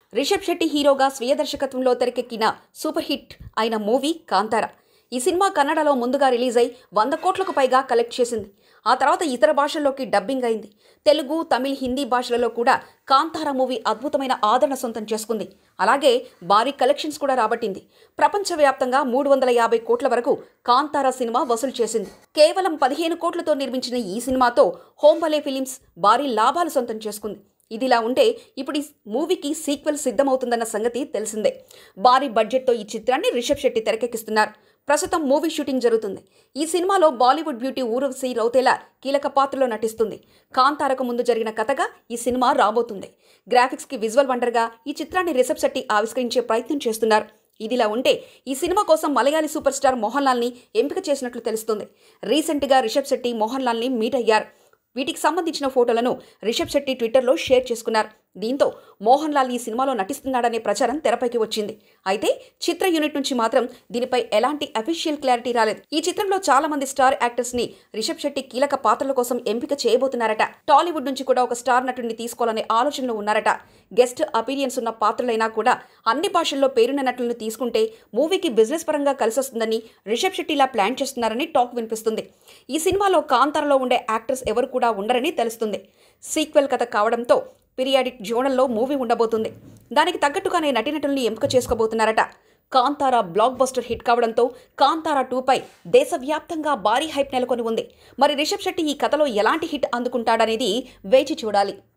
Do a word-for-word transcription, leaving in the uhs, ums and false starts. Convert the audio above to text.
రిషబ్ శెట్టి హీరోగా స్వీయ దర్శకత్వంలో తెరకెక్కిన సూపర్ హిట్ అయిన మూవీ కాంతార. ఈ సినిమా కన్నడలో ముందుగా రిలీజ్ అయి వంద కోట్లకు పైగా కలెక్ట్ చేసింది. ఆ తర్వాత ఇతర భాషల్లోకి డబ్బింగ్ అయింది. తెలుగు, తమిళ్, హిందీ భాషలలో కూడా కాంతార మూవీ అద్భుతమైన ఆదరణ సొంతం చేసుకుంది. అలాగే భారీ కలెక్షన్స్ కూడా రాబట్టింది. ప్రపంచవ్యాప్తంగా మూడు వందల యాభై కోట్ల వరకు కాంతార సినిమా వసూలు చేసింది. కేవలం పదిహేను కోట్లతో నిర్మించిన ఈ సినిమాతో హోంబలే ఫిలిమ్స్ భారీ లాభాలు సొంతం చేసుకుంది. ఇదిలా ఉంటే ఇప్పుడు ఈ మూవీకి సీక్వెల్ సిద్ధమవుతుందన్న సంగతి తెలిసిందే. భారీ బడ్జెట్తో ఈ చిత్రాన్ని రిషబ్ శెట్టి తెరకెక్కిస్తున్నారు. ప్రస్తుతం మూవీ షూటింగ్ జరుగుతుంది. ఈ సినిమాలో బాలీవుడ్ బ్యూటీ ఊర్వశి రౌతేలా కీలక పాత్రలో నటిస్తుంది. కాంతారకు ముందు జరిగిన కథగా ఈ సినిమా రాబోతుంది. గ్రాఫిక్స్కి విజువల్ వండర్గా ఈ చిత్రాన్ని రిషబ్ శెట్టి ఆవిష్కరించే ప్రయత్నం చేస్తున్నారు. ఇదిలా ఉంటే ఈ సినిమా కోసం మలయాళీ సూపర్ స్టార్ మోహన్ లాల్ని ఎంపిక చేసినట్లు తెలుస్తుంది. రీసెంట్గా రిషబ్ శెట్టి మోహన్ లాల్ని మీట్ అయ్యారు. వీటికి సంబంధించిన ఫోటోలను రిషబ్ శెట్టి ట్విట్టర్లో షేర్ చేసుకున్నారు. దీంతో మోహన్ లాల్ ఈ సినిమాలో నటిస్తున్నాడనే ప్రచారం తెరపైకి వచ్చింది. అయితే చిత్ర యూనిట్ నుంచి మాత్రం దీనిపై ఎలాంటి అఫీషియల్ క్లారిటీ రాలేదు. ఈ చిత్రంలో చాలా మంది స్టార్ యాక్టర్స్ ని రిషబ్ శెట్టి కీలక పాత్రల కోసం ఎంపిక చేయబోతున్నారట. టాలీవుడ్ నుంచి కూడా ఒక స్టార్ నటుడిని తీసుకోవాలనే ఆలోచనలో ఉన్నారట. గెస్ట్ అపీరియన్స్ ఉన్న పాత్రలైనా కూడా అన్ని భాషల్లో పేరున్న నటులను తీసుకుంటే మూవీకి బిజినెస్ పరంగా కలిసొస్తుందని రిషబ్ శెట్టి ఇలా ప్లాన్ చేస్తున్నారని టాక్ వినిపిస్తుంది. ఈ సినిమాలో కాంతారలో ఉండే యాక్టర్స్ ఎవరు కూడా ఉండరని తెలుస్తుంది. సీక్వెల్ కథ కావడంతో పీరియాడిక్ జోనల్లో మూవీ ఉండబోతుంది. దానికి తగ్గట్టుగానే నటీనటుల్ని ఎంపిక చేసుకోబోతున్నారట. కాంతార బ్లాక్ బస్టర్ హిట్ కావడంతో కాంతార టూ పై దేశవ్యాప్తంగా భారీ హైప్ నెలకొని ఉంది. మరి రిషబ్ శెట్టి ఈ కథలో ఎలాంటి హిట్ అందుకుంటాడనేది వేచి చూడాలి.